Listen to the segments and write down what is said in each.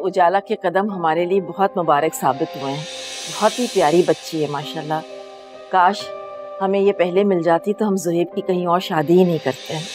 उजाला के कदम हमारे लिए बहुत मुबारक साबित हुए हैं। बहुत ही प्यारी बच्ची है माशाल्लाह। काश हमें ये पहले मिल जाती तो हम ज़ुहैब की कहीं और शादी ही नहीं करते हैं।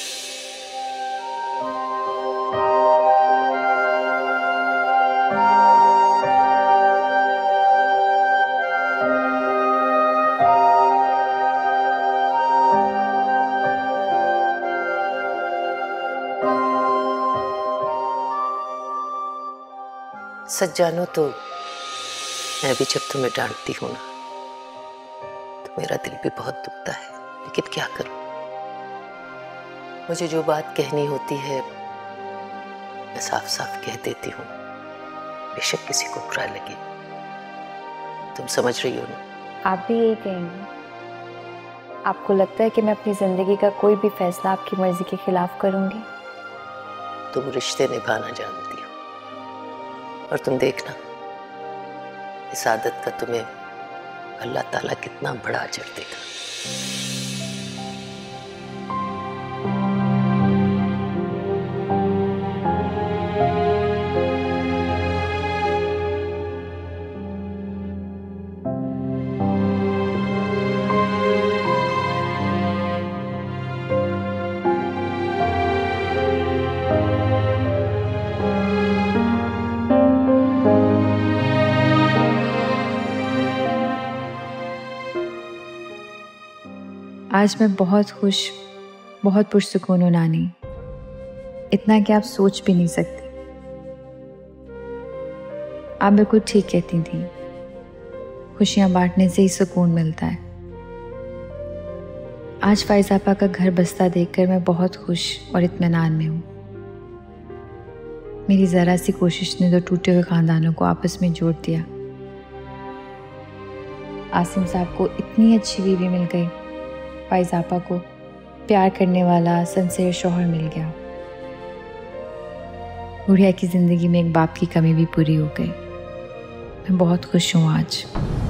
सच जानो तो मैं भी जब तुम्हें डांटती हूँ ना तो मेरा दिल भी बहुत दुखता है, लेकिन क्या करूं। मुझे जो बात कहनी होती है मैं साफ साफ कह देती हूँ, बेशक किसी को बुरा लगे। तुम समझ रही हो ना? आप भी यही कहेंगे? आपको लगता है कि मैं अपनी जिंदगी का कोई भी फैसला आपकी मर्जी के खिलाफ करूंगी? तुम रिश्ते निभाना जानती हो, और तुम देखना इस आदत का तुम्हें अल्लाह ताला कितना बड़ा अजर देगा। आज मैं बहुत खुश, बहुत पुरसुकून हूं नानी, इतना कि आप सोच भी नहीं सकती। आप बिल्कुल ठीक कहती थी, खुशियां बांटने से ही सुकून मिलता है। आज फाइज़ आपा का घर बसता देखकर मैं बहुत खुश और इत्मीनान में हूँ। मेरी ज़रा सी कोशिश ने तो टूटे हुए ख़ानदानों को आपस में जोड़ दिया। आसिम साहब को इतनी अच्छी बीवी मिल गई, फाइज़ आपा को प्यार करने वाला सिंसियर शौहर मिल गया। गुड़िया की ज़िंदगी में एक बाप की कमी भी पूरी हो गई। मैं बहुत खुश हूँ आज।